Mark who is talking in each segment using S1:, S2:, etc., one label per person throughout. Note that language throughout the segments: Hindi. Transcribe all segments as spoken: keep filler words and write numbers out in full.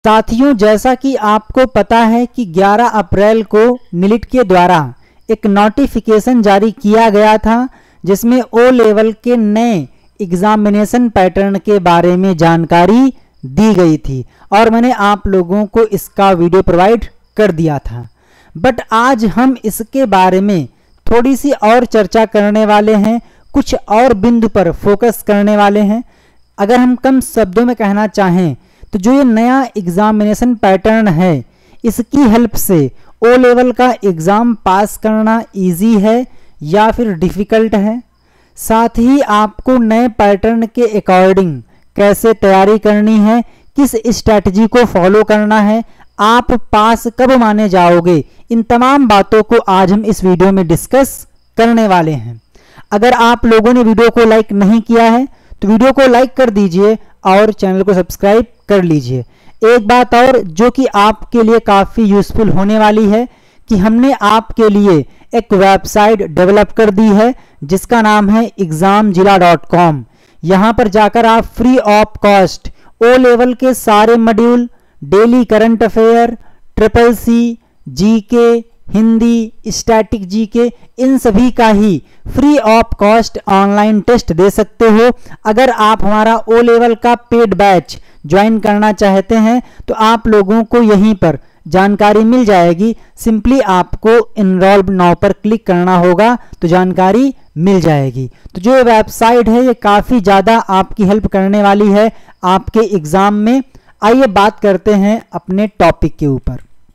S1: साथियों, जैसा कि आपको पता है कि ग्यारह अप्रैल को नीलिट के द्वारा एक नोटिफिकेशन जारी किया गया था जिसमें ओ लेवल के नए एग्जामिनेशन पैटर्न के बारे में जानकारी दी गई थी और मैंने आप लोगों को इसका वीडियो प्रोवाइड कर दिया था। बट आज हम इसके बारे में थोड़ी सी और चर्चा करने वाले हैं, कुछ और बिंदु पर फोकस करने वाले हैं। अगर हम कम शब्दों में कहना चाहें तो जो ये नया एग्जामिनेशन पैटर्न है, इसकी हेल्प से ओ लेवल का एग्ज़ाम पास करना इजी है या फिर डिफ़िकल्ट है। साथ ही आपको नए पैटर्न के अकॉर्डिंग कैसे तैयारी करनी है, किस स्ट्रैटेजी को फॉलो करना है, आप पास कब माने जाओगे, इन तमाम बातों को आज हम इस वीडियो में डिस्कस करने वाले हैं। अगर आप लोगों ने वीडियो को लाइक नहीं किया है तो वीडियो को लाइक कर दीजिए और चैनल को सब्सक्राइब कर लीजिए। एक बात और जो कि आपके लिए काफ़ी यूज़फुल होने वाली है कि हमने आपके लिए एक वेबसाइट डेवलप कर दी है जिसका नाम है एग्ज़ाम जिला डॉट कॉम। यहाँ पर जाकर आप free of cost O level के सारे module, daily current affair, triple C, GK, Hindi, static GK, इन सभी का ही free of cost online test दे सकते हो। अगर आप हमारा ओ लेवल का पेड बैच ज्वाइन करना चाहते हैं तो आप लोगों को यहीं पर जानकारी मिल जाएगी। सिंपली आपको इनरोल नाउ पर क्लिक करना होगा तो जानकारी मिल जाएगी। तो जो वेबसाइट है ये काफ़ी ज़्यादा आपकी हेल्प करने वाली है आपके एग्ज़ाम में। आइए बात करते हैं अपने टॉपिक के ऊपर।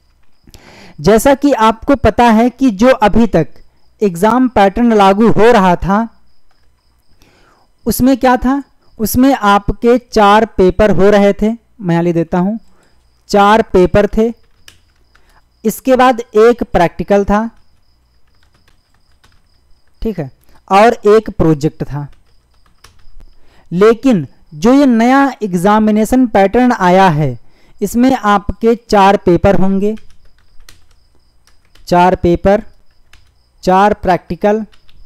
S1: जैसा कि आपको पता है कि जो अभी तक एग्ज़ाम पैटर्न लागू हो रहा था उसमें क्या था, उसमें आपके चार पेपर हो रहे थे। मैं यहाँ लिख देता हूँ, चार पेपर थे। इसके बाद एक प्रैक्टिकल था, ठीक है, और एक प्रोजेक्ट था। लेकिन जो ये नया एग्जामिनेशन पैटर्न आया है इसमें आपके चार पेपर होंगे, चार पेपर, चार प्रैक्टिकल,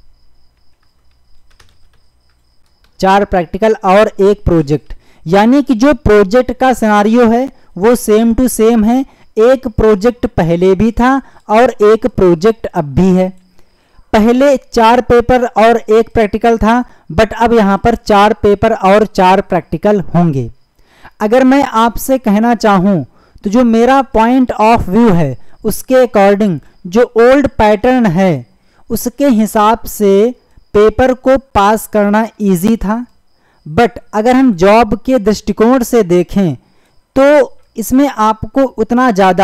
S1: चार प्रैक्टिकल और एक प्रोजेक्ट। यानी कि जो प्रोजेक्ट का सिनारियो है वो सेम टू सेम है। एक प्रोजेक्ट पहले भी था और एक प्रोजेक्ट अब भी है। पहले चार पेपर और एक प्रैक्टिकल था, बट अब यहाँ पर चार पेपर और चार प्रैक्टिकल होंगे। अगर मैं आपसे कहना चाहूँ तो जो मेरा पॉइंट ऑफ व्यू है उसके अकॉर्डिंग जो ओल्ड पैटर्न है उसके हिसाब से पेपर को पास करना इजी था। बट अगर हम जॉब के दृष्टिकोण से देखें तो इसमें आपको उतना ज़्यादा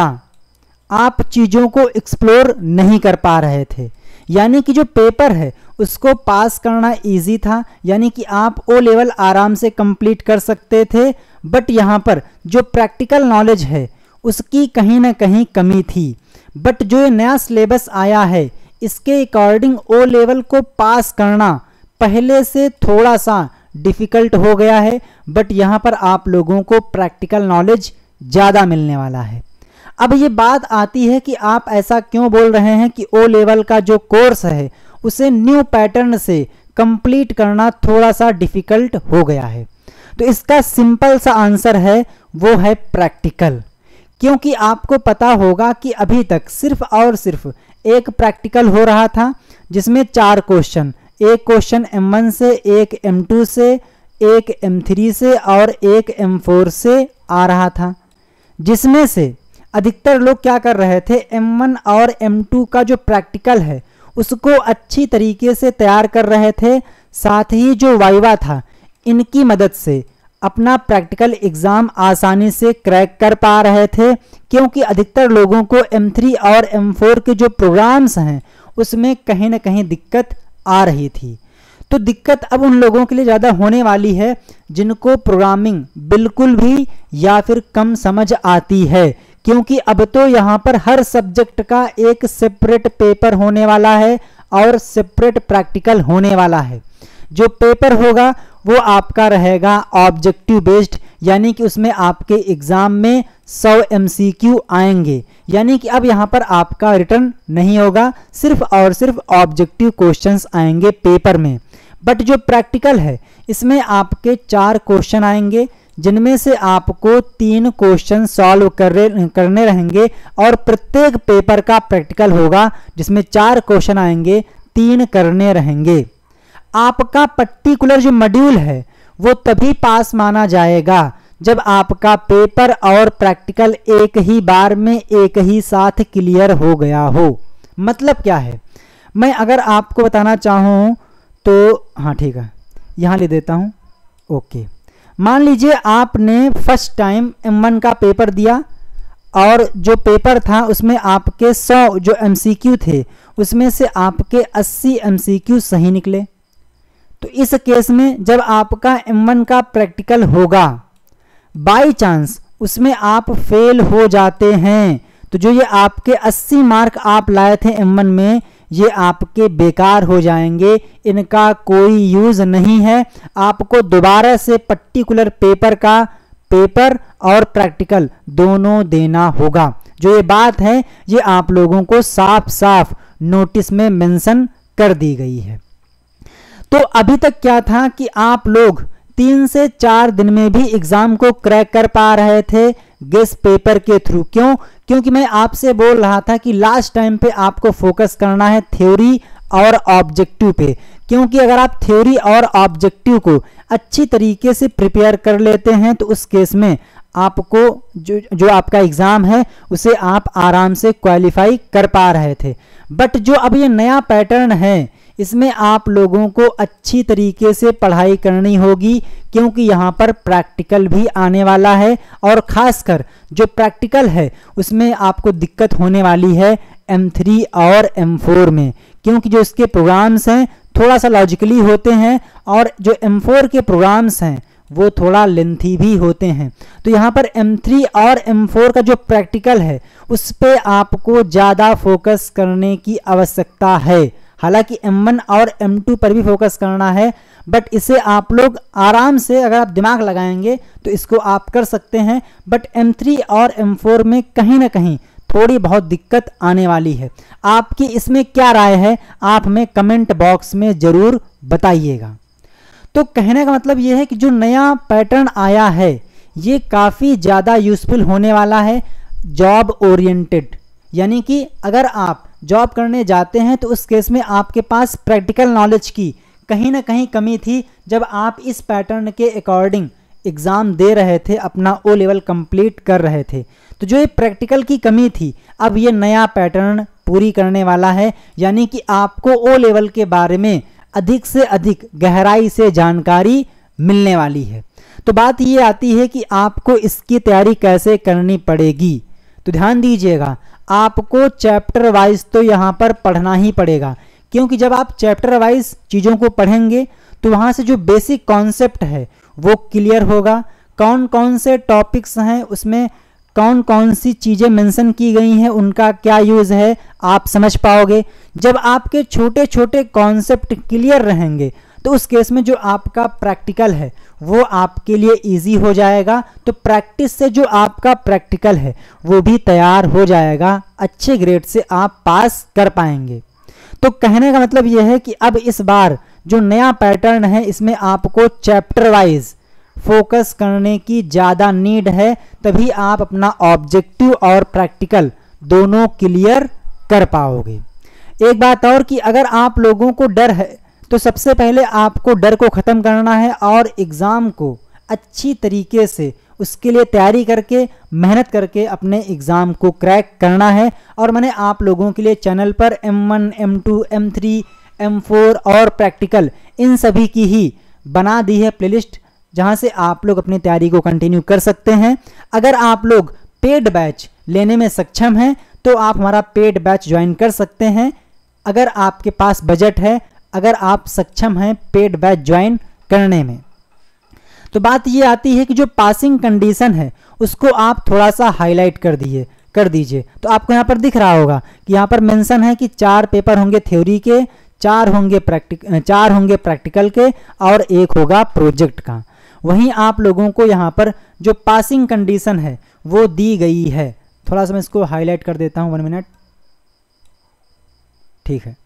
S1: आप चीज़ों को एक्सप्लोर नहीं कर पा रहे थे। यानी कि जो पेपर है उसको पास करना इजी था, यानी कि आप ओ लेवल आराम से कंप्लीट कर सकते थे। बट यहाँ पर जो प्रैक्टिकल नॉलेज है उसकी कहीं ना कहीं कमी थी। बट जो ये नया सिलेबस आया है इसके अकॉर्डिंग ओ लेवल को पास करना पहले से थोड़ा सा डिफ़िकल्ट हो गया है। बट यहाँ पर आप लोगों को प्रैक्टिकल नॉलेज ज़्यादा मिलने वाला है। अब ये बात आती है कि आप ऐसा क्यों बोल रहे हैं कि ओ लेवल का जो कोर्स है उसे न्यू पैटर्न से कंप्लीट करना थोड़ा सा डिफ़िकल्ट हो गया है। तो इसका सिंपल सा आंसर है, वो है प्रैक्टिकल। क्योंकि आपको पता होगा कि अभी तक सिर्फ और सिर्फ एक प्रैक्टिकल हो रहा था जिसमें चार क्वेश्चन, एक क्वेश्चन एम वन से, एक एम टू से, एक एम थ्री से और एक एम फोर से आ रहा था। जिसमें से अधिकतर लोग क्या कर रहे थे, एम वन और एम टू का जो प्रैक्टिकल है उसको अच्छी तरीके से तैयार कर रहे थे। साथ ही जो वाइवा था इनकी मदद से अपना प्रैक्टिकल एग्ज़ाम आसानी से क्रैक कर पा रहे थे। क्योंकि अधिकतर लोगों को एम थ्री और एम फोर के जो प्रोग्राम्स हैं उसमें कहीं ना कहीं दिक्कत आ रही थी। तो दिक्कत अब उन लोगों के लिए ज़्यादा होने वाली है जिनको प्रोग्रामिंग बिल्कुल भी या फिर कम समझ आती है। क्योंकि अब तो यहाँ पर हर सब्जेक्ट का एक सेपरेट पेपर होने वाला है और सेपरेट प्रैक्टिकल होने वाला है। जो पेपर होगा वो आपका रहेगा ऑब्जेक्टिव बेस्ड, यानी कि उसमें आपके एग्ज़ाम में सौ एमसीक्यू आएंगे। यानी कि अब यहाँ पर आपका रिटर्न नहीं होगा, सिर्फ और सिर्फ ऑब्जेक्टिव क्वेश्चंस आएंगे पेपर में। बट जो प्रैक्टिकल है इसमें आपके चार क्वेश्चन आएंगे, जिनमें से आपको तीन क्वेश्चन सॉल्व कर करने रहेंगे और प्रत्येक पेपर का प्रैक्टिकल होगा जिसमें चार क्वेश्चन आएंगे, तीन करने रहेंगे। आपका पर्टिकुलर जो मॉड्यूल है वो तभी पास माना जाएगा जब आपका पेपर और प्रैक्टिकल एक ही बार में एक ही साथ क्लियर हो गया हो। मतलब क्या है, मैं अगर आपको बताना चाहूँ तो हाँ ठीक है, यहाँ ले देता हूँ। ओके, मान लीजिए आपने फर्स्ट टाइम एम वन का पेपर दिया और जो पेपर था उसमें आपके सौ जो एमसीक्यू थे उसमें से आपके अस्सी एमसीक्यू सही निकले। तो इस केस में जब आपका एम वन का प्रैक्टिकल होगा, बाय चांस उसमें आप फेल हो जाते हैं तो जो ये आपके अस्सी मार्क आप लाए थे एम वन में, ये आपके बेकार हो जाएंगे, इनका कोई यूज़ नहीं है। आपको दोबारा से पर्टिकुलर पेपर का पेपर और प्रैक्टिकल दोनों देना होगा। जो ये बात है ये आप लोगों को साफ साफ नोटिस में मेंशन कर दी गई है। तो अभी तक क्या था कि आप लोग तीन से चार दिन में भी एग्जाम को क्रैक कर पा रहे थे गेस्ट पेपर के थ्रू। क्यों? क्योंकि मैं आपसे बोल रहा था कि लास्ट टाइम पे आपको फोकस करना है थ्योरी और ऑब्जेक्टिव पे, क्योंकि अगर आप थ्योरी और ऑब्जेक्टिव को अच्छी तरीके से प्रिपेयर कर लेते हैं तो उस केस में आपको जो जो आपका एग्ज़ाम है उसे आप आराम से क्वालिफाई कर पा रहे थे। बट जो अब ये नया पैटर्न है इसमें आप लोगों को अच्छी तरीके से पढ़ाई करनी होगी, क्योंकि यहाँ पर प्रैक्टिकल भी आने वाला है और ख़ासकर जो प्रैक्टिकल है उसमें आपको दिक्कत होने वाली है एम थ्री और एम फोर में, क्योंकि जो इसके प्रोग्राम्स हैं थोड़ा सा लॉजिकली होते हैं और जो एम फोर के प्रोग्राम्स हैं वो थोड़ा लेंथी भी होते हैं। तो यहाँ पर एम थ्री और एम फोर का जो प्रैक्टिकल है उस पर आपको ज़्यादा फोकस करने की आवश्यकता है। हालांकि एम वन और एम टू पर भी फोकस करना है, बट इसे आप लोग आराम से अगर आप दिमाग लगाएंगे तो इसको आप कर सकते हैं। बट एम थ्री और एम फोर में कहीं ना कहीं थोड़ी बहुत दिक्कत आने वाली है। आपकी इसमें क्या राय है आप हमें कमेंट बॉक्स में ज़रूर बताइएगा। तो कहने का मतलब ये है कि जो नया पैटर्न आया है ये काफ़ी ज़्यादा यूज़फुल होने वाला है जॉब ओरिएंटेड, यानी कि अगर आप जॉब करने जाते हैं तो उस केस में आपके पास प्रैक्टिकल नॉलेज की कहीं ना कहीं कमी थी जब आप इस पैटर्न के अकॉर्डिंग एग्ज़ाम दे रहे थे, अपना ओ लेवल कंप्लीट कर रहे थे। तो जो ये प्रैक्टिकल की कमी थी अब ये नया पैटर्न पूरी करने वाला है, यानी कि आपको ओ लेवल के बारे में अधिक से अधिक गहराई से जानकारी मिलने वाली है। तो बात ये आती है कि आपको इसकी तैयारी कैसे करनी पड़ेगी। तो ध्यान दीजिएगा, आपको चैप्टर वाइज तो यहाँ पर पढ़ना ही पड़ेगा, क्योंकि जब आप चैप्टर वाइज चीज़ों को पढ़ेंगे तो वहाँ से जो बेसिक कॉन्सेप्ट है वो क्लियर होगा। कौन कौन से टॉपिक्स हैं उसमें कौन कौन सी चीज़ें मेंशन की गई हैं उनका क्या यूज़ है आप समझ पाओगे। जब आपके छोटे छोटे कॉन्सेप्ट क्लियर रहेंगे तो उस केस में जो आपका प्रैक्टिकल है वो आपके लिए इजी हो जाएगा। तो प्रैक्टिस से जो आपका प्रैक्टिकल है वो भी तैयार हो जाएगा, अच्छे ग्रेड से आप पास कर पाएंगे। तो कहने का मतलब यह है कि अब इस बार जो नया पैटर्न है इसमें आपको चैप्टर वाइज फोकस करने की ज़्यादा नीड है, तभी आप अपना ऑब्जेक्टिव और प्रैक्टिकल दोनों क्लियर कर पाओगे। एक बात और कि अगर आप लोगों को डर है तो सबसे पहले आपको डर को ख़त्म करना है और एग्ज़ाम को अच्छी तरीके से उसके लिए तैयारी करके मेहनत करके अपने एग्ज़ाम को क्रैक करना है। और मैंने आप लोगों के लिए चैनल पर M one, M two, M three, M four और प्रैक्टिकल इन सभी की ही बना दी है प्लेलिस्ट, जहां से आप लोग अपनी तैयारी को कंटिन्यू कर सकते हैं। अगर आप लोग पेड बैच लेने में सक्षम हैं तो आप हमारा पेड बैच ज्वाइन कर सकते हैं। अगर आपके पास बजट है, अगर आप सक्षम हैं पेड बैच ज्वाइन करने में। तो बात ये आती है कि जो पासिंग कंडीशन है उसको आप थोड़ा सा हाईलाइट कर दिए कर दीजिए। तो आपको यहाँ पर दिख रहा होगा कि यहाँ पर मेंशन है कि चार पेपर होंगे थ्योरी के, चार होंगे प्रैक्टिक चार होंगे प्रैक्टिकल के और एक होगा प्रोजेक्ट का। वहीं आप लोगों को यहाँ पर जो पासिंग कंडीशन है वो दी गई है। थोड़ा सा मैं इसको हाईलाइट कर देता हूँ, वन मिनट, ठीक है।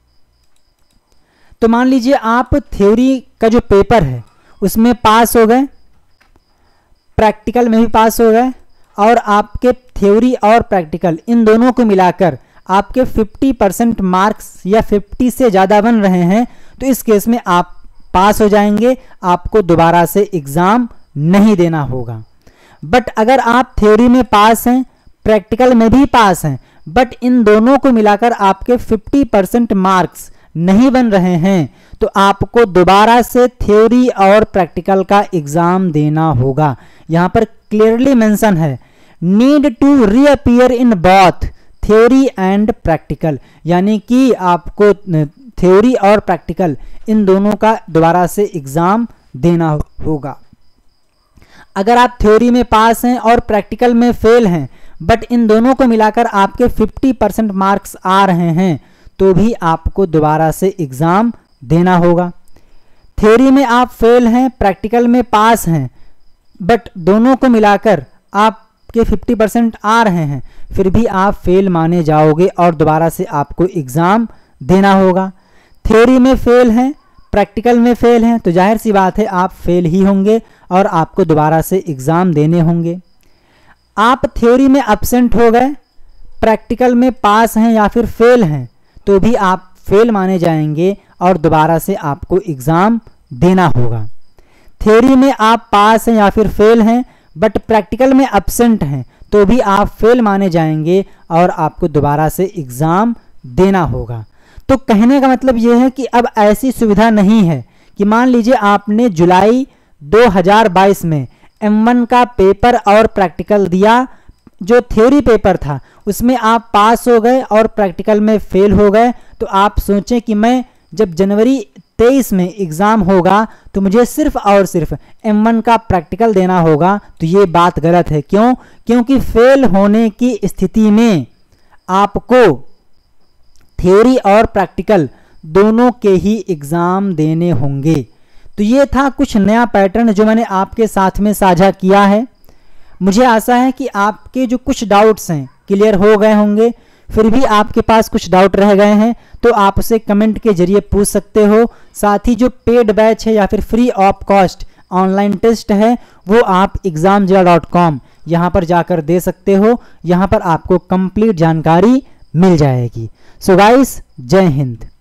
S1: तो मान लीजिए आप थ्योरी का जो पेपर है उसमें पास हो गए, प्रैक्टिकल में भी पास हो गए और आपके थ्योरी और प्रैक्टिकल इन दोनों को मिलाकर आपके पचास परसेंट मार्क्स या पचास से ज़्यादा बन रहे हैं, तो इस केस में आप पास हो जाएंगे, आपको दोबारा से एग्ज़ाम नहीं देना होगा। बट अगर आप थ्योरी में पास हैं, प्रैक्टिकल में भी पास हैं, बट इन दोनों को मिलाकर आपके पचास परसेंट मार्क्स नहीं बन रहे हैं, तो आपको दोबारा से थ्योरी और प्रैक्टिकल का एग्ज़ाम देना होगा। यहाँ पर क्लियरली मेंशन है, need to reappear in both theory and practical, यानी कि आपको थ्योरी और प्रैक्टिकल इन दोनों का दोबारा से एग्ज़ाम देना होगा। अगर आप थ्योरी में पास हैं और प्रैक्टिकल में फेल हैं, बट इन दोनों को मिलाकर आपके पचास परसेंट मार्क्स आ रहे हैं, तो भी आपको दोबारा से एग्ज़ाम देना होगा। थ्योरी में आप फेल हैं, प्रैक्टिकल में पास हैं, बट दोनों को मिलाकर आपके पचास परसेंट आ रहे हैं, फिर भी आप फेल माने जाओगे और दोबारा से आपको एग्ज़ाम देना होगा। थ्योरी में फेल हैं, प्रैक्टिकल में फेल हैं, तो जाहिर सी बात है आप फेल ही होंगे और आपको दोबारा से एग्ज़ाम देने होंगे। आप थ्योरी में एब्सेंट हो गए, प्रैक्टिकल में पास हैं या फिर फेल हैं, तो भी आप फेल माने जाएंगे और दोबारा से आपको एग्ज़ाम देना होगा। थ्योरी में आप पास हैं या फिर फेल हैं, बट प्रैक्टिकल में एब्सेंट हैं, तो भी आप फेल माने जाएंगे और आपको दोबारा से एग्ज़ाम देना होगा। तो कहने का मतलब ये है कि अब ऐसी सुविधा नहीं है कि मान लीजिए आपने जुलाई दो हज़ार बाईस में एम वन का पेपर और प्रैक्टिकल दिया, जो थ्योरी पेपर था उसमें आप पास हो गए और प्रैक्टिकल में फेल हो गए, तो आप सोचें कि मैं जब जनवरी तेईस में एग्ज़ाम होगा तो मुझे सिर्फ और सिर्फ एम वन का प्रैक्टिकल देना होगा, तो ये बात गलत है। क्यों? क्योंकि फेल होने की स्थिति में आपको थ्योरी और प्रैक्टिकल दोनों के ही एग्ज़ाम देने होंगे। तो ये था कुछ नया पैटर्न जो मैंने आपके साथ में साझा किया है। मुझे आशा है कि आपके जो कुछ डाउट्स हैं क्लियर हो गए होंगे। फिर भी आपके पास कुछ डाउट रह गए हैं तो आप उसे कमेंट के जरिए पूछ सकते हो। साथ ही जो पेड बैच है या फिर free of cost online test है वो आप एग्जाम जिला डॉट कॉम यहाँ पर जाकर दे सकते हो। यहाँ पर आपको कंप्लीट जानकारी मिल जाएगी। सो गाइस, जय हिंद।